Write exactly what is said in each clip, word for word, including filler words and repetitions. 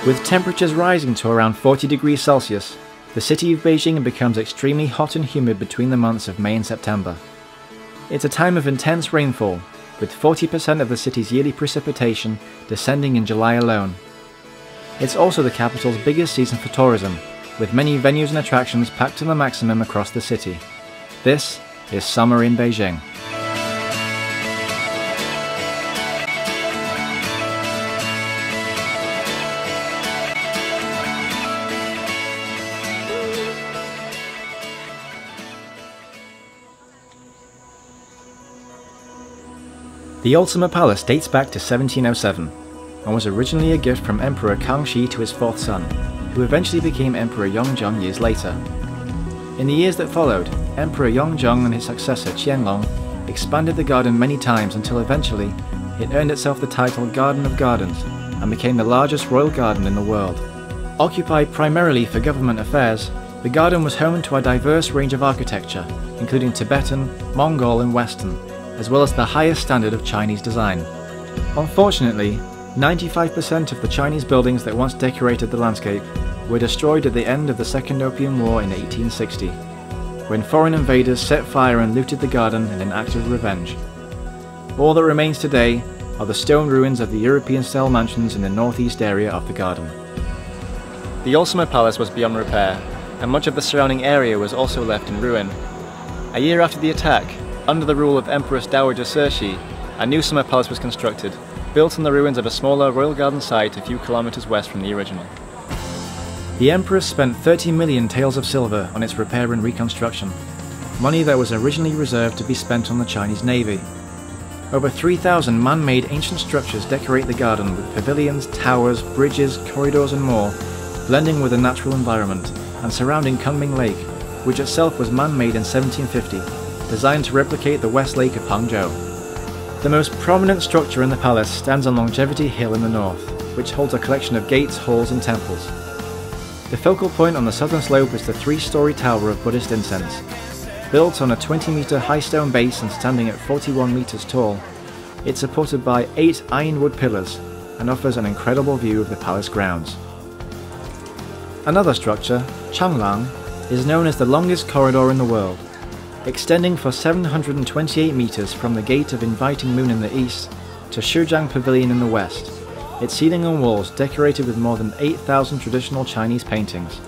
With temperatures rising to around forty degrees Celsius, the city of Beijing becomes extremely hot and humid between the months of May and September. It's a time of intense rainfall, with forty percent of the city's yearly precipitation descending in July alone. It's also the capital's biggest season for tourism, with many venues and attractions packed to the maximum across the city. This is summer in Beijing. The Old Summer Palace dates back to seventeen oh seven and was originally a gift from Emperor Kangxi to his fourth son, who eventually became Emperor Yongzheng years later. In the years that followed, Emperor Yongzheng and his successor Qianlong expanded the garden many times until eventually it earned itself the title Garden of Gardens and became the largest royal garden in the world. Occupied primarily for government affairs, the garden was home to a diverse range of architecture, including Tibetan, Mongol and Western, as well as the highest standard of Chinese design. Unfortunately, ninety-five percent of the Chinese buildings that once decorated the landscape were destroyed at the end of the Second Opium War in eighteen sixty, when foreign invaders set fire and looted the garden in an act of revenge. All that remains today are the stone ruins of the European-style mansions in the northeast area of the garden. The Old Summer Palace was beyond repair, and much of the surrounding area was also left in ruin. A year after the attack, under the rule of Empress Dowager Cixi, a new summer palace was constructed, built on the ruins of a smaller royal garden site a few kilometers west from the original. The Empress spent thirty million taels of silver on its repair and reconstruction, money that was originally reserved to be spent on the Chinese Navy. Over three thousand man-made ancient structures decorate the garden with pavilions, towers, bridges, corridors and more, blending with the natural environment and surrounding Kunming Lake, which itself was man-made in seventeen fifty. Designed to replicate the West Lake of Hangzhou. The most prominent structure in the palace stands on Longevity Hill in the north, which holds a collection of gates, halls and temples. The focal point on the southern slope is the three-story tower of Buddhist incense. Built on a twenty meter high stone base and standing at forty-one meters tall, it's supported by eight ironwood pillars and offers an incredible view of the palace grounds. Another structure, Changlang, is known as the longest corridor in the world. Extending for seven hundred twenty-eight meters from the Gate of Inviting Moon in the east to Shijiang Pavilion in the west, its ceiling and walls decorated with more than eight thousand traditional Chinese paintings.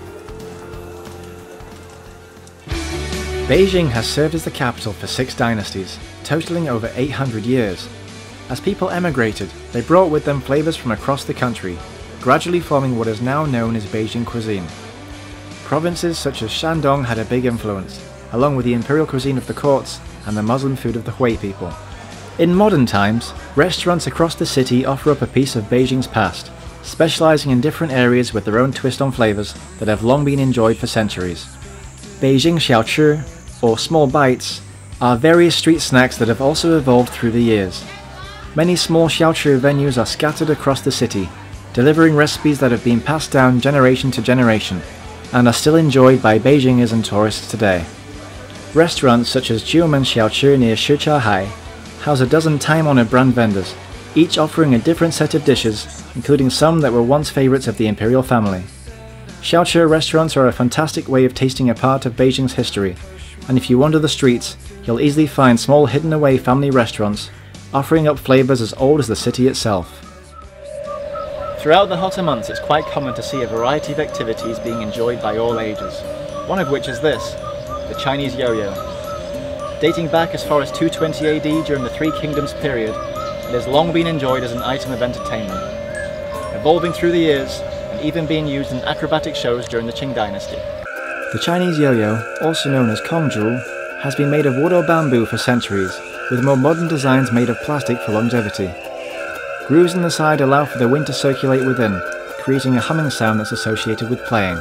Beijing has served as the capital for six dynasties, totaling over eight hundred years. As people emigrated, they brought with them flavors from across the country, gradually forming what is now known as Beijing cuisine. Provinces such as Shandong had a big influence, along with the imperial cuisine of the courts and the Muslim food of the Hui people. In modern times, restaurants across the city offer up a piece of Beijing's past, specializing in different areas with their own twist on flavors that have long been enjoyed for centuries. Beijing xiaochi, or small bites, are various street snacks that have also evolved through the years. Many small xiaochi venues are scattered across the city, delivering recipes that have been passed down generation to generation, and are still enjoyed by Beijingers and tourists today. Restaurants such as Jiumen Xiaochi near Shijiahai house a dozen time-honored brand vendors, each offering a different set of dishes, including some that were once favorites of the imperial family. Xiaochi restaurants are a fantastic way of tasting a part of Beijing's history, and if you wander the streets, you'll easily find small hidden-away family restaurants, offering up flavors as old as the city itself. Throughout the hotter months, it's quite common to see a variety of activities being enjoyed by all ages, one of which is this: the Chinese yo-yo. Dating back as far as two twenty A D during the Three Kingdoms period, it has long been enjoyed as an item of entertainment, evolving through the years and even being used in acrobatic shows during the Qing dynasty. The Chinese yo-yo, also known as Kongzhu, has been made of wood or bamboo for centuries, with more modern designs made of plastic for longevity. Grooves in the side allow for the wind to circulate within, creating a humming sound that's associated with playing.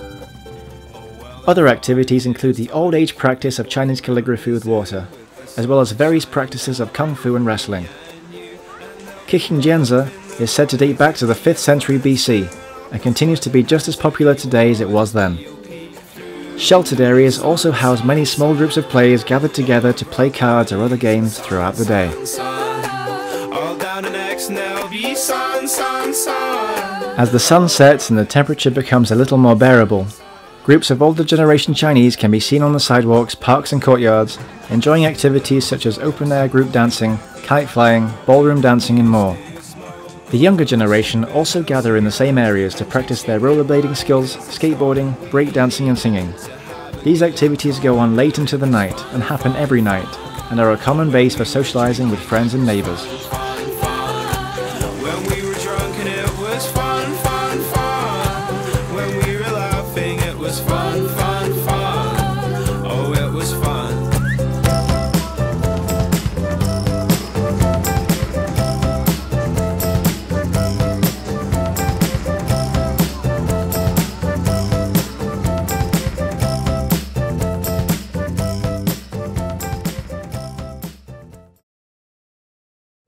Other activities include the old age practice of Chinese calligraphy with water, as well as various practices of kung fu and wrestling. Kicking jianzi is said to date back to the fifth century B C, and continues to be just as popular today as it was then. Sheltered areas also house many small groups of players gathered together to play cards or other games throughout the day. As the sun sets and the temperature becomes a little more bearable, groups of older generation Chinese can be seen on the sidewalks, parks and courtyards, enjoying activities such as open-air group dancing, kite flying, ballroom dancing and more. The younger generation also gather in the same areas to practice their rollerblading skills, skateboarding, breakdancing and singing. These activities go on late into the night and happen every night, and are a common base for socializing with friends and neighbors.